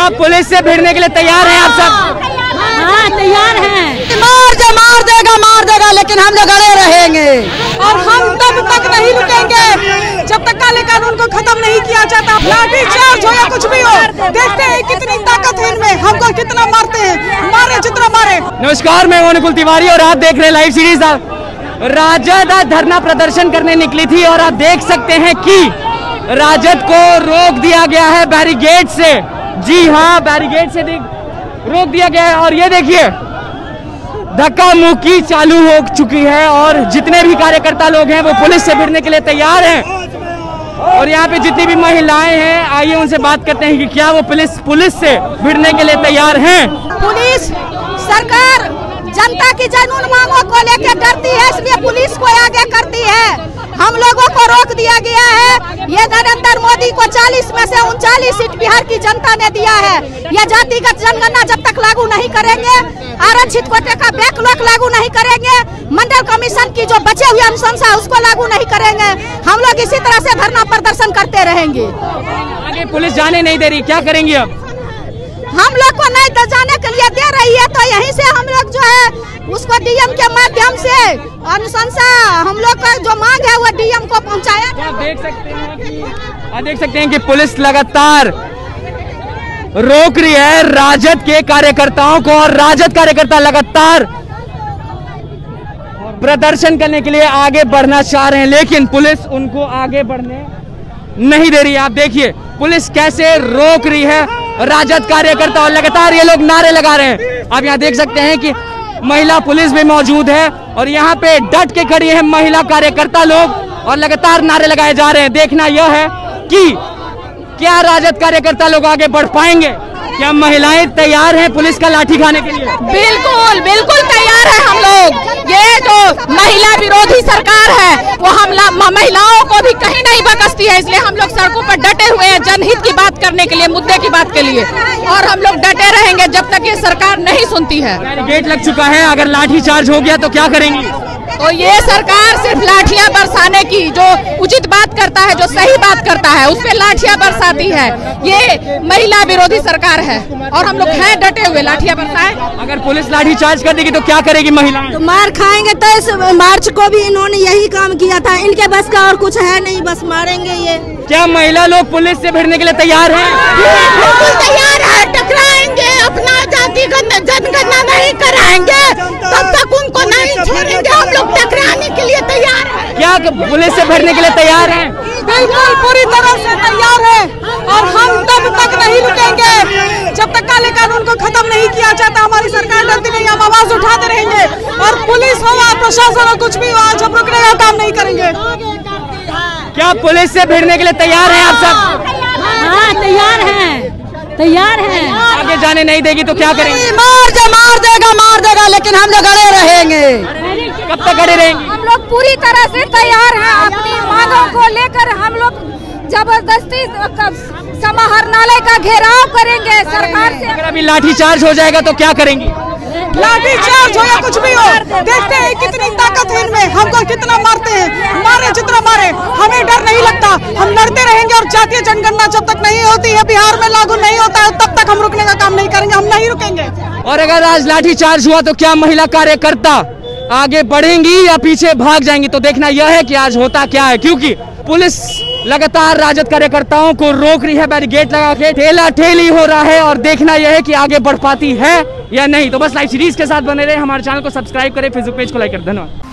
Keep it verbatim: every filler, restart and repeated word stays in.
क्या पुलिस से भिड़ने के लिए तैयार हैं आप सब? हाँ तैयार हैं। मार दे मार देगा मार देगा लेकिन हम लोग अड़े रहेंगे और हम तब तक नहीं रुकेंगे जब तक काले कानून को खत्म नहीं किया जाता। लाठी चार्ज हो या कुछ भी हो, देखते हैं कितनी ताकत है इनमें, हमको कितना मारते हैं, मारे जितना मारे। नमस्कार, मैं हूं अनुकुल तिवारी और आप देख रहे हैं लाइव सीरीज। राजद धरना प्रदर्शन करने निकली थी और आप देख सकते हैं कि राजद को रोक दिया गया है बैरिकेड से। जी हाँ, बैरिकेड से रोक दिया गया है और ये देखिए धक्का मुक्की चालू हो चुकी है और जितने भी कार्यकर्ता लोग हैं वो पुलिस से भिड़ने के लिए तैयार हैं। और यहाँ पे जितनी भी महिलाएं हैं, आइए उनसे बात करते हैं कि क्या वो पुलिस पुलिस से भिड़ने के लिए तैयार हैं। पुलिस सरकार जनता की कानून मांगों को लेकर डरती है, इसलिए पुलिस को आगे करती है। हम लोगों को रोक दिया गया है। ये नरेंद्र मोदी को चालीस में से उनचालीस सीट बिहार की जनता ने दिया है। ये जातिगत जनगणना जब तक लागू नहीं करेंगे, आरक्षित कोटे का बैकलॉग लागू नहीं करेंगे, मंडल कमीशन की जो बचे हुए अनुशंसा उसको लागू नहीं करेंगे, हम लोग इसी तरह से धरना प्रदर्शन करते रहेंगे। आगे पुलिस जाने नहीं दे रही, क्या करेंगे अब? हम लोग को नहीं तो जाने के लिए दे रही है, तो यहीं से हम लोग जो है उसको डीएम के माध्यम से अनुशंसा हम लोग का जो मांग है वो डीएम को पहुंचाया। आप देख सकते हैं कि आप देख सकते हैं कि पुलिस लगातार रोक रही है राजद के कार्यकर्ताओं को और राजद कार्यकर्ता लगातार प्रदर्शन करने के लिए आगे बढ़ना चाह रहे हैं, लेकिन पुलिस उनको आगे बढ़ने नहीं दे रही है। आप देखिए पुलिस कैसे रोक रही है राजद कार्यकर्ता और लगातार ये लोग नारे लगा रहे हैं। आप यहाँ देख सकते हैं कि महिला पुलिस भी मौजूद है और यहाँ पे डट के खड़ी है महिला कार्यकर्ता लोग और लगातार नारे लगाए जा रहे हैं। देखना यह है कि क्या राजद कार्यकर्ता लोग आगे बढ़ पाएंगे, क्या महिलाएं तैयार हैं पुलिस का लाठी खाने के लिए? बिल्कुल बिल्कुल तैयार है हम लोग। ये जो महिला विरोधी सरकार है वो हम महिलाओं को भी कहीं नहीं बकसती है, इसलिए हम लोग सड़कों पर डटे हुए हैं जनहित की बात करने के लिए, मुद्दे की बात के लिए, और हम लोग डटे रहेंगे जब तक ये सरकार नहीं सुनती है। गेट लग चुका है, अगर लाठी चार्ज हो गया तो क्या करेंगी? तो ये सरकार सिर्फ लाठियां बरसाने की, जो उचित बात करता है, जो सही बात करता है, उस पे लाठियां बरसाती है। ये महिला विरोधी सरकार है और हम लोग हैं डटे हुए, लाठियां बरसाए। अगर पुलिस लाठी चार्ज कर देगी तो क्या करेगी महिलाएं? तो मार खाएंगे। तो इस मार्च को भी इन्होंने यही काम किया था, इनके बस का और कुछ है नहीं, बस मारेंगे ये। क्या महिला लोग पुलिस से भिड़ने के लिए तैयार हैं? बिल्कुल तैयार है, टकराएंगे, अपना जातिगत जनगणना नहीं कराएंगे तब तक उनको नहीं छोड़ेंगे, हम लोग टकराने के लिए तैयार हैं। क्या पुलिस से भिड़ने के लिए तैयार हैं? बिल्कुल पूरी तरह से तैयार है और हम तब तक नहीं रुकेंगे जब तक काले कानून को खत्म नहीं किया जाता। हमारी सरकार डरती नहीं, हम आवाज उठाते रहेंगे और पुलिस हो या प्रशासन हो, कुछ भी हो, आज हम रुकने का काम नहीं करेंगे। क्या पुलिस से भिड़ने के लिए तैयार हैं आप सब? हाँ तैयार हैं, तैयार हैं। आगे जाने नहीं देगी तो क्या करेंगे? मार दे मार देगा मार देगा लेकिन हम लोग अड़े रहेंगे। कब तक अड़े रहेंगे? हम लोग पूरी तरह से तैयार हैं, अपनी मांगों को लेकर हम लोग जबरदस्ती समाहरणालय का घेराव करेंगे सरकार से। अगर अभी लाठी चार्ज हो जाएगा तो क्या करेंगी? लाठी चार्ज हो या कुछ भी हो, देखते हैं कितनी ताकत है इनमें, हमको कितना मारते हैं, मारे जितना मारे, हमें डर नहीं लगता, हम लड़ते रहेंगे। और जातीय जनगणना जब तक नहीं होती है, बिहार में लागू नहीं होता है, तब तक हम रुकने का काम नहीं करेंगे, हम नहीं रुकेंगे। और अगर आज लाठी चार्ज हुआ तो क्या महिला कार्यकर्ता आगे बढ़ेंगी या पीछे भाग जाएंगी? तो देखना यह है कि आज होता क्या है, क्योंकि पुलिस लगातार राजद कार्यकर्ताओं को रोक रही है, बैरिकेड लगा के ठेला ठेली हो रहा है और देखना यह है कि आगे बढ़ पाती है या नहीं। तो बस लाइव सीरीज के साथ बने रहे, हमारे चैनल को सब्सक्राइब करें, फेसबुक पेज को लाइक करें। धन्यवाद।